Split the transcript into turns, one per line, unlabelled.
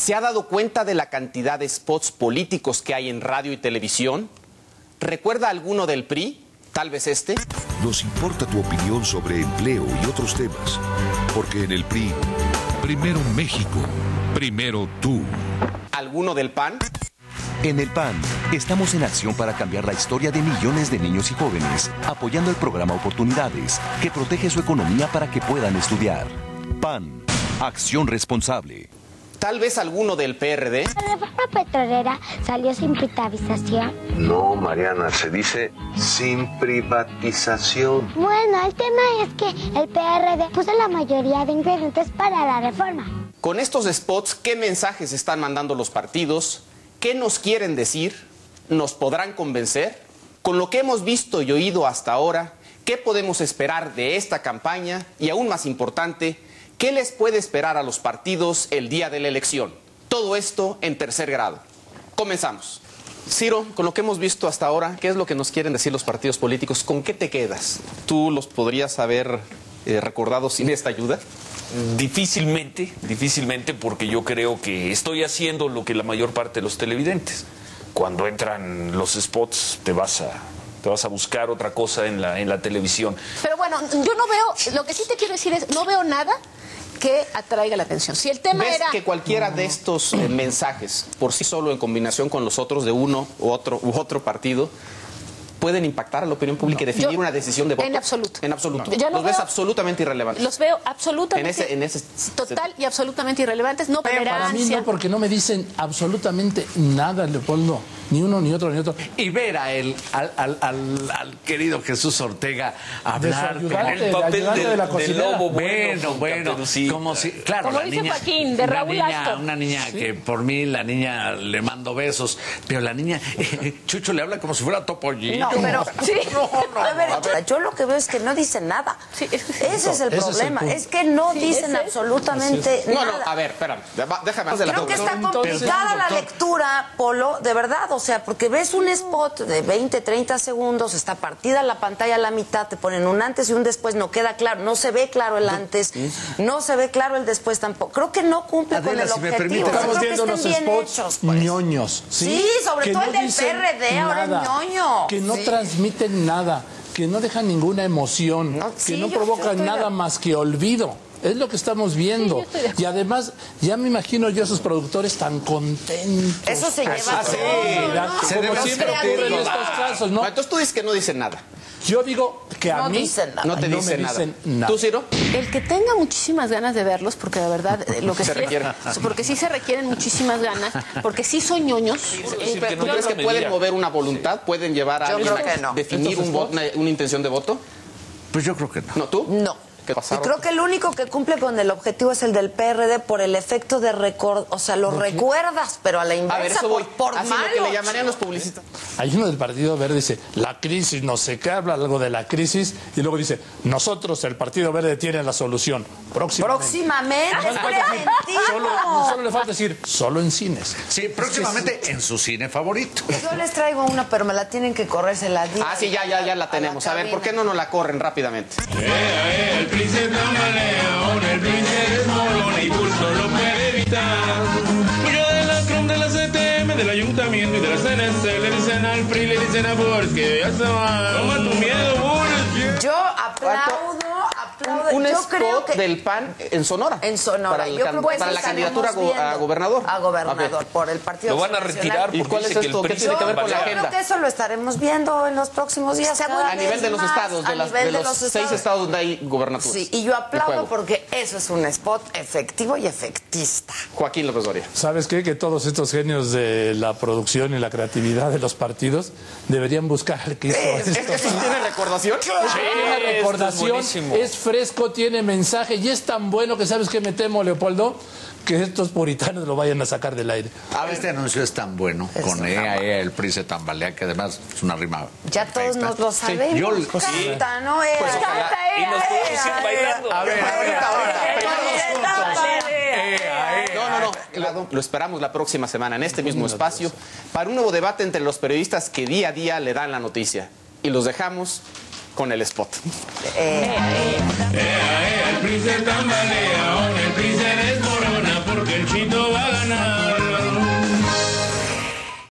¿Se ha dado cuenta de la cantidad de spots políticos que hay en radio y televisión? ¿Recuerda alguno del PRI? Tal vez este.
Nos importa tu opinión sobre empleo y otros temas, porque en el PRI, primero México, primero tú.
¿Alguno del PAN?
En el PAN, estamos en acción para cambiar la historia de millones de niños y jóvenes, apoyando el programa Oportunidades, que protege su economía para que puedan estudiar. PAN, acción responsable.
¿Tal vez alguno del PRD?
La reforma petrolera salió sin privatización.
No, Mariana, se dice sin privatización.
Bueno, el tema es que el PRD puso la mayoría de ingredientes para la reforma.
Con estos spots, ¿qué mensajes están mandando los partidos? ¿Qué nos quieren decir? ¿Nos podrán convencer? Con lo que hemos visto y oído hasta ahora, ¿qué podemos esperar de esta campaña? Y aún más importante, ¿qué les puede esperar a los partidos el día de la elección? Todo esto en tercer grado. Comenzamos. Ciro, con lo que hemos visto hasta ahora, ¿qué es lo que nos quieren decir los partidos políticos? ¿Con qué te quedas? ¿Tú los podrías haber recordado sin esta ayuda?
Difícilmente, porque yo creo que estoy haciendo lo que la mayor parte de los televidentes. Cuando entran los spots, te vas a buscar otra cosa en la televisión.
Pero bueno, yo no veo, lo que sí te quiero decir es, no veo nada que atraiga la atención. Si el tema
¿Ves
era...
que cualquiera de estos mensajes, por sí solo, en combinación con los otros de uno u otro partido, pueden impactar a la opinión pública y definir una decisión de voto?
En absoluto.
En absoluto.
Yo no
los ves
veo,
absolutamente irrelevantes.
Los veo absolutamente...
En ese
total y absolutamente irrelevantes. No
para mí no, porque no me dicen absolutamente nada, Leopoldo. Ni uno, ni otro, ni otro.
Y ver al querido Jesús Ortega hablar
como
el papel del lobo
bueno, como si, claro,
como
la
dice
niña,
Joaquín, de Raúl Alto.
una niña que por mí, la niña le mando besos, pero la niña, Chucho le habla como si fuera Topollillo.
No, pero sí.
A
ver, yo lo que veo es que no dicen nada.
Sí,
ese es el problema, es que no dicen absolutamente nada.
No, a ver, espérame, déjame
Pues creo que está complicada la lectura, Polo, de verdad, o sea, porque ves un spot de 20, 30 segundos, está partida la pantalla a la mitad, te ponen un antes y un después, no queda claro, no se ve claro el antes, no se ve claro el después tampoco. Creo que no cumple con el objetivo.
Estamos viendo los spots
hechos, pues.
ñoños.
Sí, sobre todo el del PRD, ahora es ñoño.
Que no transmiten nada, que no dejan ninguna emoción, que no provocan nada más que olvido. Es lo que estamos viendo. Y además, ya me imagino yo a esos productores tan contentos.
Eso se lleva.
Como siempre ocurre en estos casos, ¿no?
Entonces tú dices que no dicen nada.
Yo digo que a mí
no te dicen nada. ¿Tú, Ciro?
El que tenga muchísimas ganas de verlos, porque de verdad lo que porque sí se requieren muchísimas ganas, porque sí son ñoños.
¿Tú crees que pueden mover una voluntad? ¿Pueden llevar a alguien a definir una intención de voto?
Pues yo creo que no.
¿No tú?
No. Y creo que el único que cumple con el objetivo es el del PRD por el efecto de o sea, lo recuerdas, pero a la inversa,
a ver, eso voy.
por
así
malo.
Lo que le llamarían los publicistas.
Hay uno del Partido Verde dice, la crisis, no sé qué, habla algo de la crisis, y luego dice, nosotros, el Partido Verde, tiene la solución. Próximamente.
Es preventivo.
Solo le falta decir, solo en cines.
Sí, próximamente en su cine favorito.
Yo les traigo una, pero me la tienen que correr, se la digo.
Ah, sí, ya la tenemos. A ver, ¿por qué no nos la corren rápidamente?
El príncipe León, el príncipe es morón y pulso lo puede evitar. Mucho de la CROM, de la CTM, del ayuntamiento y de la CNC le dicen al PRI, le dicen a Boris que ya se va. Toma tu miedo, Boris.
Yo aplaudo.
Un
yo
spot
creo que
del PAN en Sonora.
En Sonora.
Para la candidatura a gobernador.
A gobernador, por el Partido
Lo van a retirar.
¿Y cuál es esto? ¿Qué tiene que ver con la agenda?
Yo creo que eso lo estaremos viendo en los próximos días.
A nivel de los estados, de los 6 estados donde hay gobernaturas.
Sí, y yo aplaudo porque eso es un spot efectivo y efectista.
Joaquín López Dóriga.
¿Sabes qué? Que todos estos genios de la producción y la creatividad de los partidos deberían buscar al que hizo esto.
¿Es que sí tiene recordación?
Tiene recordación, es fresco, tiene mensaje y es tan bueno que, ¿sabes qué me temo, Leopoldo? Que estos puritanos lo vayan a sacar del aire.
Este anuncio es tan bueno, con el PRI se tambalea, que además es una rima.
Ya todos nos lo sabemos.
Sí, yo
canta, ¿no?
Pues
Y nos podemos ir bailando.
A ver, No. Lo esperamos la próxima semana en este mismo espacio para un nuevo debate entre los periodistas que día a día le dan la noticia. Y los dejamos con el spot.
El príncipe tambalea, el príncipe es morona porque el Luisito va a ganar.